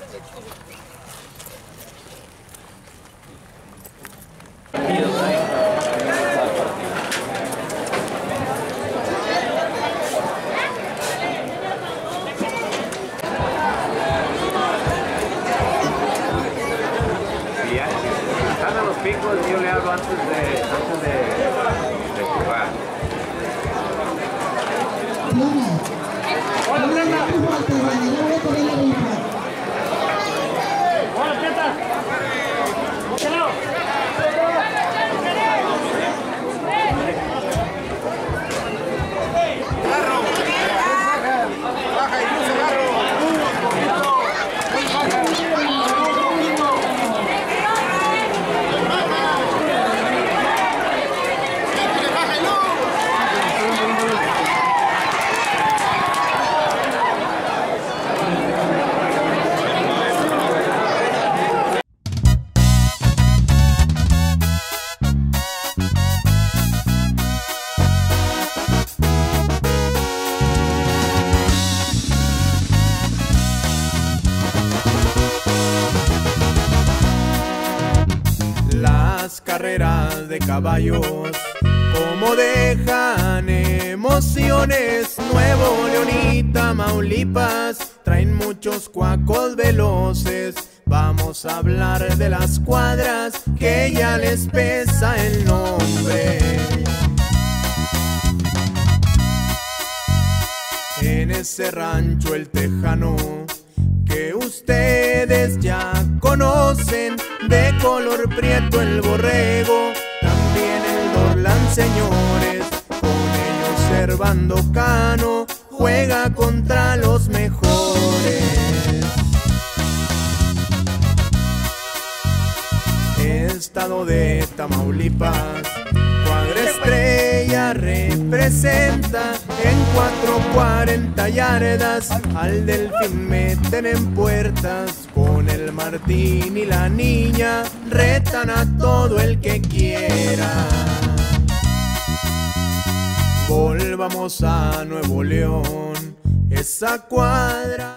Están a los picos, yo le hago antes de jugar. Hola, Brenda. Hola, Prieta. Las carreras de caballos, como dejan emociones. Nuevo León y Tamaulipas traen muchos cuacos veloces. Vamos a hablar de las cuadras que ya les pesa el nombre. En ese rancho El Tejano que ustedes ya conocen, de color prieto el borrego, también el Dorlan, señores. Con ellos Servando Cano juega contra los mejores. Estado de Tamaulipas, cuadra estrella representa. En 4:40 yardas al Delfín meten en puertas. Con el Martín y la Niña retan a todo el que quiera. Volvamos a Nuevo León, esa cuadra.